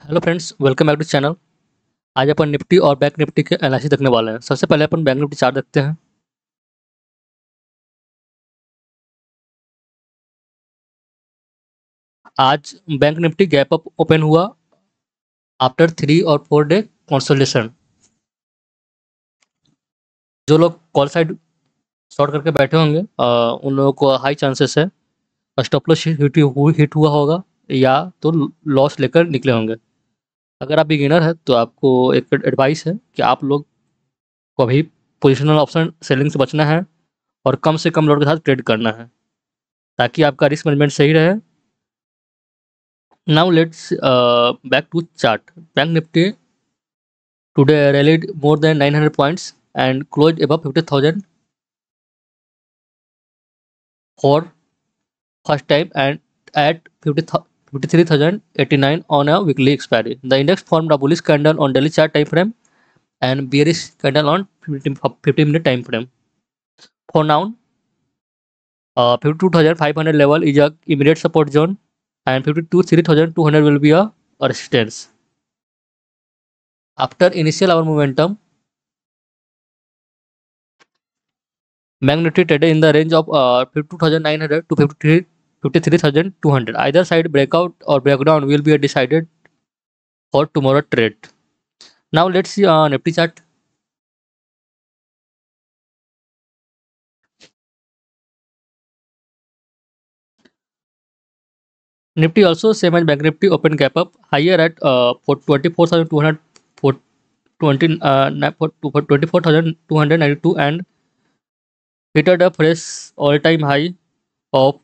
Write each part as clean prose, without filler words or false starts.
Hello friends, welcome back to channel. आज अपन Nifty और बैंक निफ्टी के एनालिसिस देखने वाले हैं। सबसे पहले अपन बैंक निफ्टी चार्ट देखते हैं। आज bank Nifty gap up open हुआ आफ्टर 3 और 4 डे कंसोलिडेशन। जो लोग कॉल साइड शॉर्ट करके बैठे होंगे उन लोगों को हाई चांसेस है स्टॉप लॉस हिट हुआ होगा या तो लॉस लेकर निकले होंगे। अगर आप बिगिनर है तो आपको एक एडवाइस है कि आप लोग को अभी पोजिशनल ऑप्शन सेलिंग से बचना है और कम से कम लॉट के साथ ट्रेड करना है ताकि आपका रिस्क मैनेजमेंट सही रहे। Now let's back to chart. Bank Nifty today rallied more than 900 points and closed above 50,000 for first time and at 53,089 on a weekly expiry. The index formed a bullish candle on daily chart time frame and bearish candle on 15-minute time frame. For now, 52,500 level is a immediate support zone and 52,300 will be a resistance. After initial hour momentum, Bank Nifty traded in the range of 52,900 to 53,200. Either side breakout or breakdown will be decided for tomorrow trade. Now let's see Nifty chart. Nifty also same as Bank Nifty open gap up higher at for 24,200 for 24,292 and hit a fresh all-time high of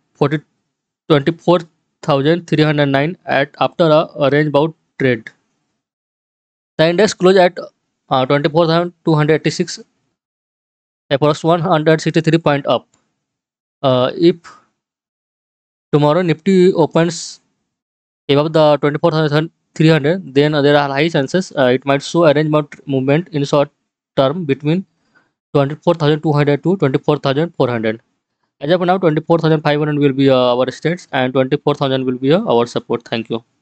24,309 at after a range bound trade. The index closed at 24,286, approx 163 point up. If tomorrow Nifty opens above the 24,300, then there are high chances it might show a range bound movement in short term between 24,200 to 24,400. As of now, 24,500 will be our resistance and 24,000 will be our support. Thank you.